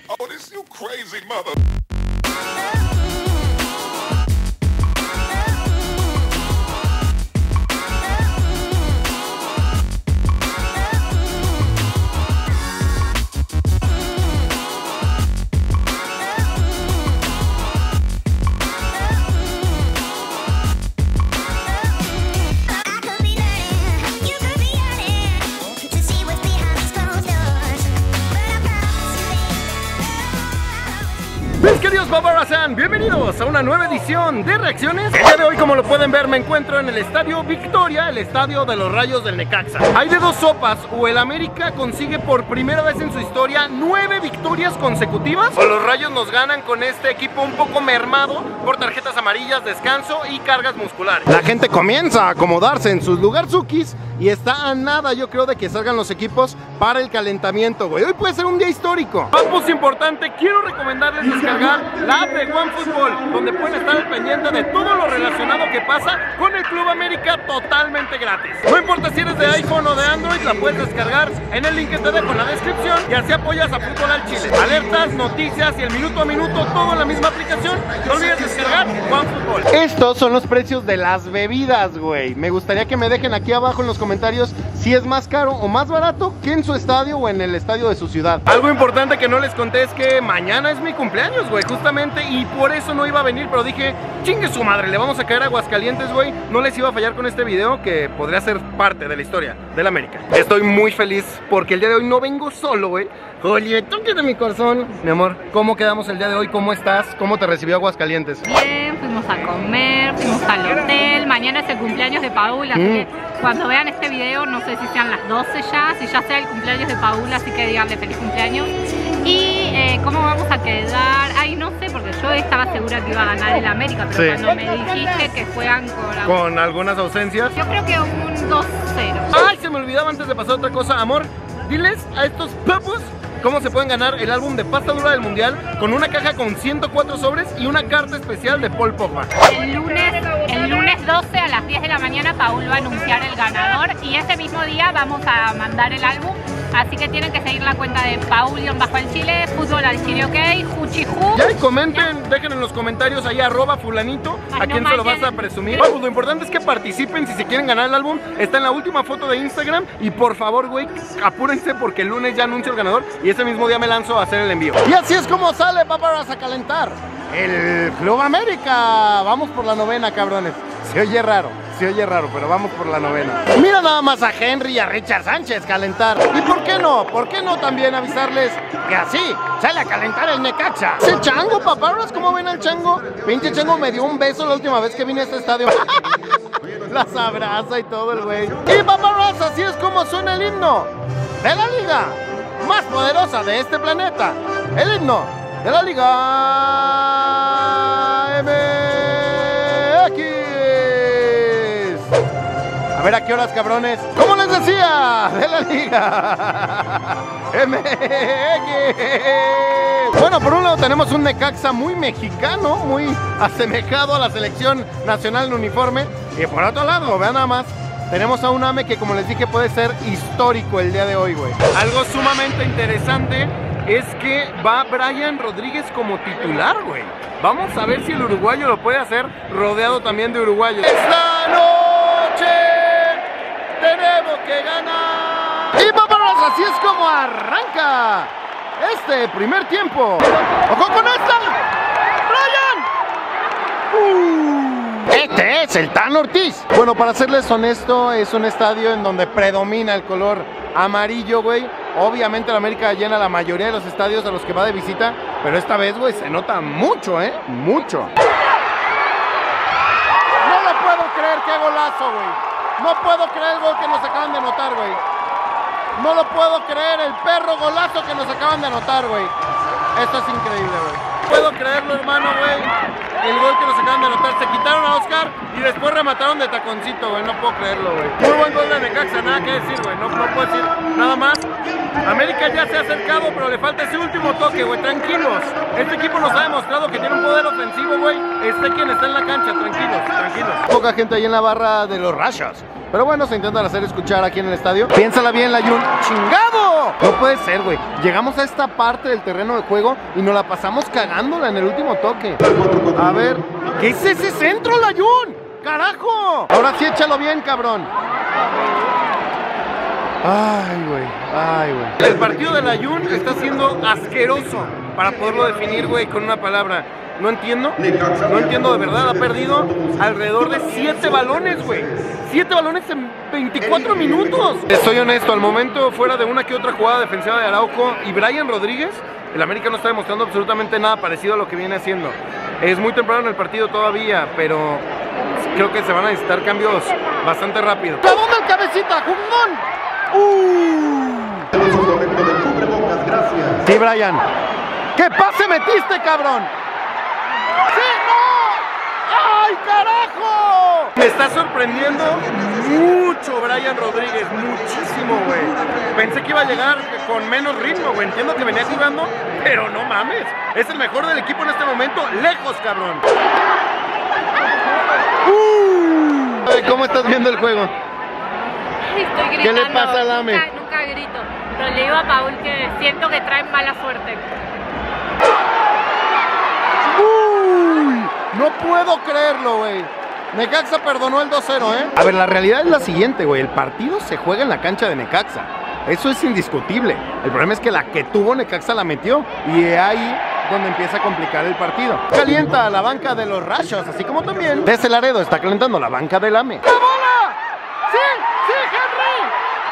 Oh, this you crazy mother. Mis queridos Paparazzi, bienvenidos a una nueva edición de reacciones. El día de hoy, como lo pueden ver, me encuentro en el Estadio Victoria, el estadio de los Rayos del Necaxa. Hay de dos sopas: o el América consigue por primera vez en su historia 9 victorias consecutivas, o los Rayos nos ganan con este equipo un poco mermado por tarjetas amarillas, descanso y cargas musculares. La gente comienza a acomodarse en sus lugarzukis y está a nada, yo creo, de que salgan los equipos para el calentamiento, güey. Hoy puede ser un día histórico. Papus, importante, quiero recomendarles descargar la app de OneFootball, donde pueden estar al pendiente de todo lo relacionado que pasa con el Club América totalmente gratis. No importa si eres de iPhone o de Android, la puedes descargar en el link que te dejo en la descripción y así apoyas a Fútbol al Chile. Alertas, noticias y el minuto a minuto, todo en la misma aplicación. No olvides descargar OneFootball. Estos son los precios de las bebidas, güey. Me gustaría que me dejen aquí abajo en los comentarios si es más caro o más barato que en su estadio o en el estadio de su ciudad. Algo importante que no les conté es que mañana es mi cumpleaños, güey, justamente, y por eso no iba a venir, pero dije, chingue su madre, le vamos a caer a Aguascalientes, güey. No les iba a fallar con este video que podría ser parte de la historia del América. Estoy muy feliz porque el día de hoy no vengo solo, güey. Oye, toque de mi corazón. Mi amor, ¿cómo quedamos el día de hoy? ¿Cómo estás? ¿Cómo te recibió Aguascalientes? Bien, fuimos a comer, fuimos al hotel. Mañana es el cumpleaños de Paul, así que cuando vean este video, no sé si sean las 12 ya, si ya sea el cumpleaños de Paul, así que díganle feliz cumpleaños. Y cómo vamos a quedar, ay, no sé, porque yo estaba segura que iba a ganar el América, pero Sí. cuando me dijiste que juegan Con algunas ausencias. yo creo que un 2-0. Ay, se me olvidaba antes de pasar otra cosa. Amor, diles a estos papus cómo se pueden ganar el álbum de pasta dura del mundial con una caja con 104 sobres y una carta especial de Paul Pogba. El lunes 12 a las 10 de la mañana Paul va a anunciar el ganador y ese mismo día vamos a mandar el álbum. Así que tienen que seguir la cuenta de Paul_Chile, Fútbol al Chile, ok, Juchiju. Ya, y comenten, dejen en los comentarios ahí @fulanito a quién se lo vas a presumir. Pues lo importante es que participen si se quieren ganar el álbum. Está en la última foto de Instagram y por favor, güey, apúrense porque el lunes ya anuncio el ganador y ese mismo día me lanzo a hacer el envío. Y así es como sale Paparazzi a calentar el Club América. Vamos por la novena, cabrones. Se oye raro, pero vamos por la novena. Mira nada más a Henry y a Richard Sánchez calentar. ¿Y por qué no? ¿Por qué no también avisarles que así sale a calentar el Necaxa? Ese chango, Paparazzi, ¿cómo ven al chango? Pinche chango me dio un beso la última vez que vine a este estadio. Las abraza y todo el güey. Y Paparazzi, así es como suena el himno de la liga más poderosa de este planeta. El himno de la Liga MX. A ver a qué horas, cabrones. Como les decía, de la Liga MX. Bueno, por un lado tenemos un Necaxa muy mexicano, muy asemejado a la selección nacional en uniforme. Y por otro lado, vean nada más, tenemos a un AME que, como les dije, puede ser histórico el día de hoy, güey. Algo sumamente interesante es que va Brian Rodríguez como titular, güey. Vamos a ver si el uruguayo lo puede hacer rodeado también de uruguayos. ¡Esta noche tenemos que ganar! Y Paparazzi, así es como arranca este primer tiempo. ¡Ojo con esta! ¡Brian! Este es el Tan Ortiz. Bueno, para serles honesto, es un estadio en donde predomina el color amarillo, güey. Obviamente la América llena la mayoría de los estadios a los que va de visita, pero esta vez, güey, se nota mucho, mucho. No lo puedo creer, qué golazo, güey. No puedo creer el gol que nos acaban de anotar, güey. No lo puedo creer, el perro golazo que nos acaban de anotar, güey. Esto es increíble, güey. No puedo creerlo, hermano, güey. el gol que nos acaban de anotar. Se quitaron a Oscar y después remataron de taconcito, güey. No puedo creerlo, güey. Muy buen gol de Necaxa, nada que decir, güey. No puedo decir nada más. América ya se ha acercado, pero le falta ese último toque, güey. Tranquilos. Este equipo nos ha demostrado que tiene un poder ofensivo, güey. Esté quien está en la cancha, tranquilos. Poca gente ahí en la barra de los Rayos. Pero bueno, se intentan hacer escuchar aquí en el estadio. Piénsala bien, Layún. ¡Chingado! No puede ser, güey. Llegamos a esta parte del terreno de juego y nos la pasamos cagándola en el último toque. A ver, ¿qué es ese centro, Layún? ¡Carajo! Ahora sí échalo bien, cabrón. Ay, güey. El partido de Layún está siendo asqueroso para poderlo definir, güey, con una palabra. No entiendo de verdad. Ha perdido alrededor de 7 balones, güey. 7 balones en 24 minutos. Estoy honesto, al momento, fuera de una que otra jugada defensiva de Araujo y Brian Rodríguez, el América no está demostrando absolutamente nada parecido a lo que viene haciendo. Es muy temprano en el partido todavía, pero creo que se van a necesitar cambios bastante rápido. ¿A dónde el cabecita? ¡Jugón! Sí, Brian. ¿Qué pase metiste, cabrón? ¡Sí, no! ¡Ay, carajo! Me está sorprendiendo mucho Brian Rodríguez, muchísimo, güey. Pensé que iba a llegar con menos ritmo, güey. Entiendo que venía jugando, pero no mames. Es el mejor del equipo en este momento, lejos, cabrón. ¿Cómo estás viendo el juego? Estoy gritando. ¿Qué le pasa al AME? Nunca grito, pero le digo a Paul que siento que traen mala suerte. No puedo creerlo, güey. Necaxa perdonó el 2-0, ¿eh? A ver, la realidad es la siguiente, güey. El partido se juega en la cancha de Necaxa. Eso es indiscutible. El problema es que la que tuvo Necaxa la metió. Y ahí donde empieza a complicar el partido. Calienta la banca de los Rayos, así como también desde Laredo está calentando la banca del AME. ¡La bola! ¡Sí! ¡Sí, Henry!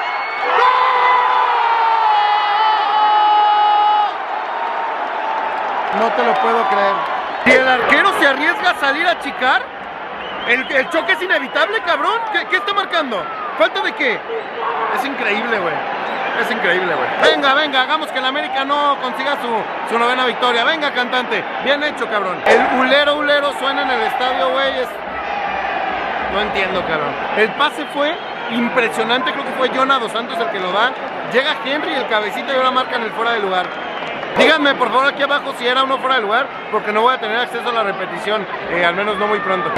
¡No! No te lo puedo creer. Si el arquero se arriesga a salir a achicar, el choque es inevitable, cabrón. ¿Qué está marcando? ¿Falta de qué? Es increíble, güey. Es increíble, güey. Venga, hagamos que el América no consiga su novena victoria. Venga, cantante. Bien hecho, cabrón. El ulero suena en el estadio, güey. No entiendo, cabrón. El pase fue impresionante. Creo que fue Jonah Dos Santos el que lo da. Llega Henry y el cabecita y ahora marcan el fuera de lugar. Díganme por favor aquí abajo si era uno fuera de lugar, porque no voy a tener acceso a la repetición, al menos no muy pronto.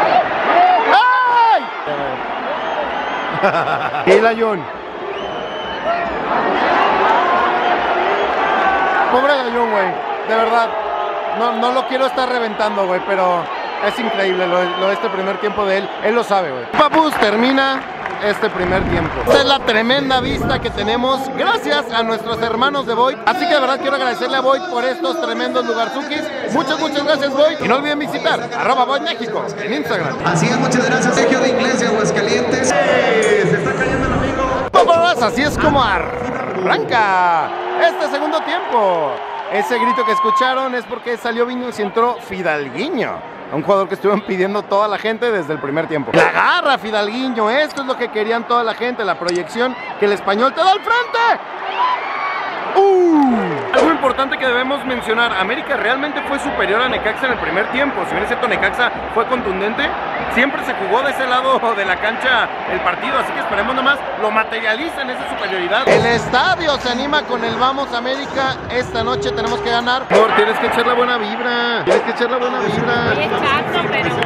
¡Ay! Y Layún. Pobre Layún, güey. De verdad. No lo quiero estar reventando, güey, pero es increíble lo de este primer tiempo de él. Él lo sabe, güey. Papus termina este primer tiempo. Esta es la tremenda vista que tenemos gracias a nuestros hermanos de Void. Así que de verdad quiero agradecerle a Void por estos tremendos lugarzukis. Muchas gracias, Void. Y no olviden visitar @VoidMéxico en Instagram. Así es, muchas gracias, Sergio de Iglesia, Aguascalientes. Se está cayendo el amigo. Vámonos, así es como arranca este segundo tiempo. Ese grito que escucharon es porque salió Viños y entró Fidalguiño, un jugador que estuvieron pidiendo toda la gente desde el primer tiempo. La garra, Fidalguiño, esto es lo que querían toda la gente, la proyección que el español te da al frente. Algo importante que debemos mencionar, América realmente fue superior a Necaxa en el primer tiempo. Si bien es cierto, Necaxa fue contundente, siempre se jugó de ese lado de la cancha el partido, así que esperemos nomás lo materialicen esa superioridad. El estadio se anima con el Vamos América. Esta noche tenemos que ganar. Amor, tienes que echar la buena vibra. Tienes que echar la buena vibra. Estoy echando,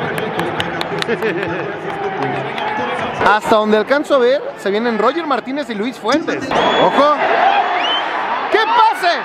pero... Hasta donde alcanzo a ver, se vienen Roger Martínez y Luis Fuentes. ¡Ojo! ¡Qué pase!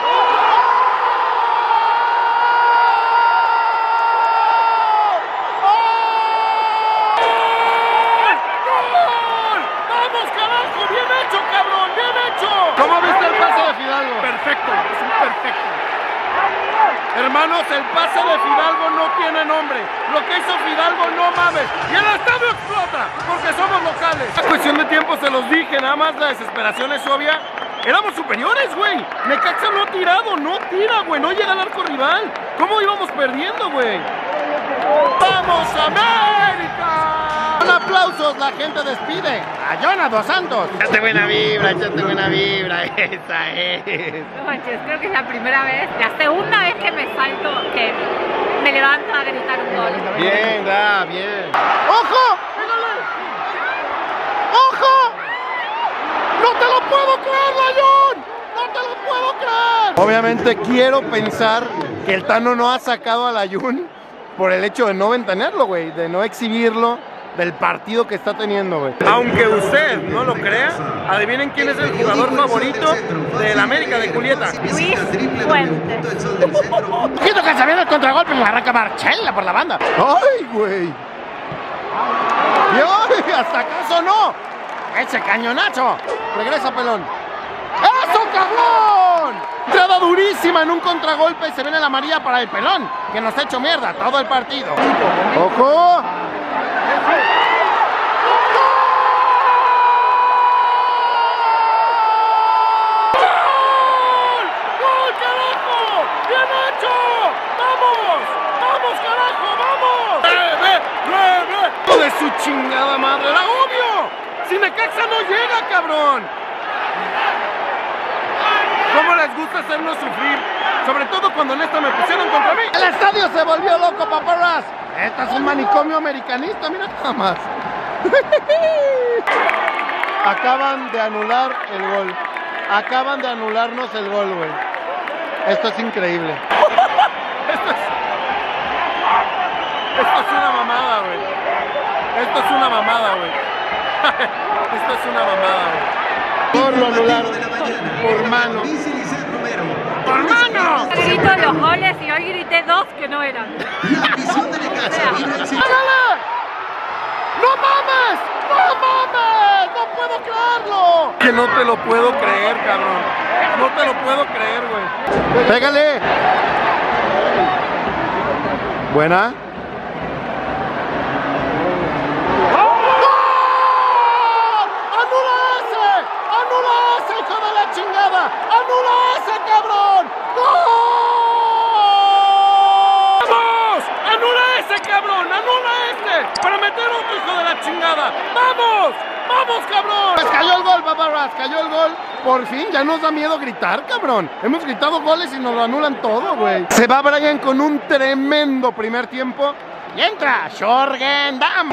Hermanos, el pase de Fidalgo no tiene nombre. Lo que hizo Fidalgo, no mames. Y el estadio explota, porque somos locales. La cuestión de tiempo se los dije, nada más la desesperación es obvia. Éramos superiores, güey. Necaxa no ha tirado, no tira, güey. No llega al arco rival. ¿Cómo íbamos perdiendo, güey? ¡Vamos, América! Con aplausos, la gente despide a Jonah Dos Santos. Échate buena vibra, esa es. No manches, creo que es la primera vez, la segunda vez que me salto, que me levanto a gritar un gol. Bien, da, bien. ¡Ojo! ¡Pégale! ¡Ojo! ¡No te lo puedo creer, Layún! ¡No te lo puedo creer! Obviamente quiero pensar que el Tano no ha sacado a Layún por el hecho de no ventanearlo, güey, de no exhibirlo del partido que está teniendo, güey. Aunque usted no lo crea, adivinen quién es el jugador favorito del América de Julieta. Luis Fuentes. Quito que se viene el contragolpe, me arranca Marchella por la banda. ¡Ay, güey! ¡Y hasta acaso no! ¡Ese cañonazo! Regresa, pelón. ¡Eso, cabrón! Entrada durísima en un contragolpe. Se viene la amarilla para el pelón, que nos ha hecho mierda todo el partido. ¡Ojo! De su chingada madre, era obvio. Si Necaxa no llega, cabrón. ¿Cómo les gusta hacernos sufrir? Sobre todo cuando en esta me pusieron contra mí. El estadio se volvió loco, paparras. Esto es un manicomio americanista, mira nada más. Acaban de anular el gol. Acaban de anularnos el gol, güey. Esto es increíble. Esto es una mamada, güey. Esto es una mamada, güey. Esto es una mamada, güey. Por lo anularon. Por mano. ¡Por mano! Yo grito los goles y hoy grité 2 que no eran. ¡Hágale! ¡No mames! ¡No mames! ¡No puedo creerlo! Que no te lo puedo creer, cabrón. No te lo puedo creer, güey. ¡Pégale! Buena. ¡Anula ese, cabrón! ¡No! ¡Vamos! ¡Anula ese, cabrón! ¡Anula este! ¡Para meter otro, hijo de la chingada! ¡Vamos! ¡Vamos, cabrón! Pues cayó el gol, paparras, cayó el gol. Por fin, ya nos da miedo gritar, cabrón. Hemos gritado goles y nos lo anulan todo, güey. Se va Brian con un tremendo primer tiempo. Y entra Shorgen Dam.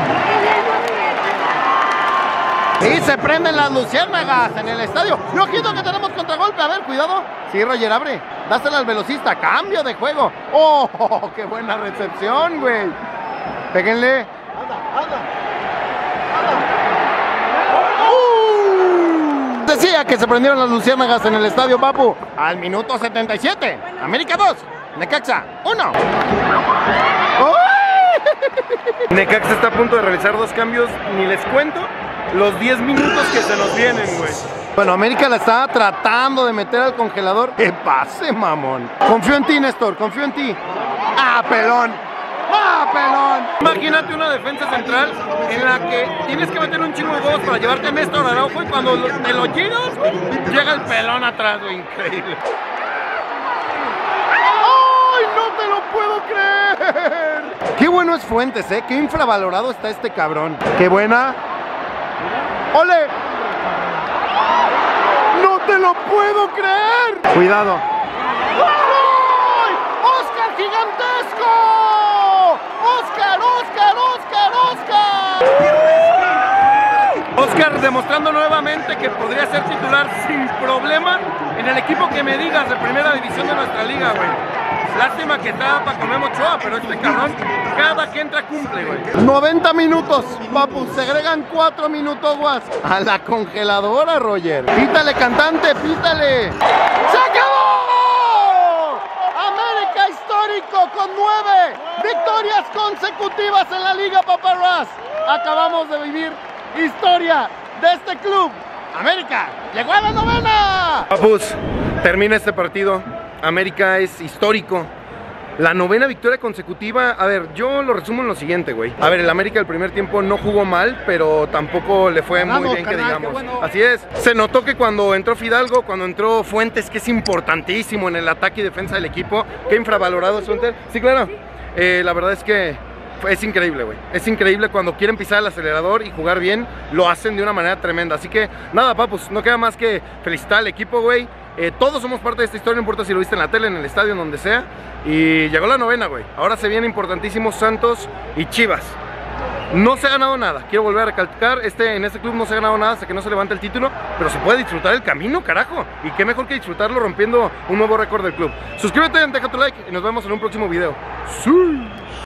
Y se prenden las luciérnagas en el estadio. Y ojito que tenemos contragolpe. A ver, cuidado. Sí, Roger, abre. Dásela al velocista. Cambio de juego. ¡Oh! ¡Qué buena recepción, güey! Péguenle. Decía que se prendieron las luciérnagas en el estadio, papu. Al minuto 77. América 2. Necaxa 1. Necaxa está a punto de realizar 2 cambios. Ni les cuento los 10 minutos que se nos vienen, güey. Bueno, América la estaba tratando de meter al congelador. ¡Que pase, mamón! Confío en ti, Néstor, confío en ti. ¡Ah, pelón! ¡Ah, pelón! Imagínate una defensa central en la que tienes que meter un chingo de huevos para llevarte a Néstor Araujo y cuando te lo llegas, llega el pelón atrás, güey. Increíble. ¡Ay, no te lo puedo creer! Qué bueno es Fuentes, ¿eh? Qué infravalorado está este cabrón. ¡Qué buena! ¡Ole! ¡No te lo puedo creer! ¡Cuidado! ¡Ay! ¡Oscar gigantesco! ¡Oscar, Oscar, Oscar, Oscar! Oscar demostrando nuevamente que podría ser titular sin problema en el equipo que me digas de primera división de nuestra liga, güey. Lástima que está Paco Memo Ochoa, pero este cabrón cada que entra cumple, güey. 90 minutos, papu, se agregan 4 minutos más a la congeladora, Roger. Pítale, cantante, pítale. ¡Se acabó! América histórico con 9 victorias consecutivas en la liga, paparras. Acabamos de vivir historia de este club. América llegó a la 9ª. Papus, termina este partido. América es histórico. La 9ª victoria consecutiva. A ver, yo lo resumo en lo siguiente, güey. A ver, el América el primer tiempo no jugó mal, pero tampoco le fue muy bien, que digamos. Bueno. Así es. Se notó que cuando entró Fidalgo, cuando entró Fuentes, que es importantísimo en el ataque y defensa del equipo, que infravalorado es Fuentes. Sí, claro. La verdad es que es increíble, güey. Es increíble cuando quieren pisar el acelerador y jugar bien, lo hacen de una manera tremenda. Así que nada, papus, no queda más que felicitar al equipo, güey. Todos somos parte de esta historia, no importa si lo viste en la tele, en el estadio, en donde sea. Y llegó la novena, güey. Ahora se viene importantísimo Santos y Chivas. No se ha ganado nada, quiero volver a recalcar, en este club no se ha ganado nada hasta que no se levante el título, pero se puede disfrutar el camino, carajo. Y qué mejor que disfrutarlo rompiendo un nuevo récord del club. Suscríbete, deja tu like y nos vemos en un próximo video. ¡Sí!